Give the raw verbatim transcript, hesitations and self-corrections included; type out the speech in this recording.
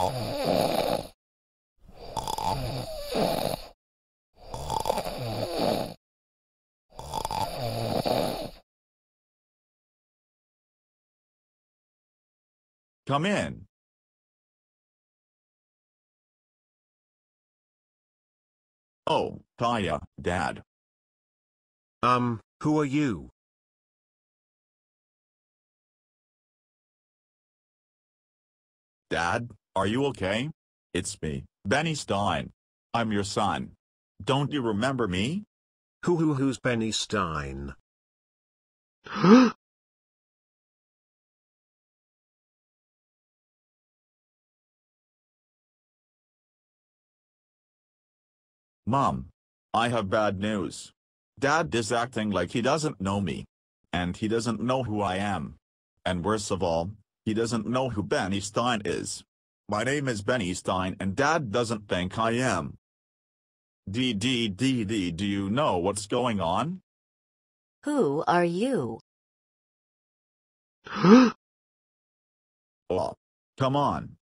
Come in. Oh, Kaya, Dad. Um, who are you? Dad, are you okay? It's me, Benny Stein. I'm your son. Don't you remember me? Who who who's Benny Stein? Mom, I have bad news. Dad is acting like he doesn't know me. And he doesn't know who I am. And worst of all, he doesn't know who Benny Stein is. My name is Benny Stein and Dad doesn't think I am. D D D D do you know what's going on? Who are you? Oh, come on.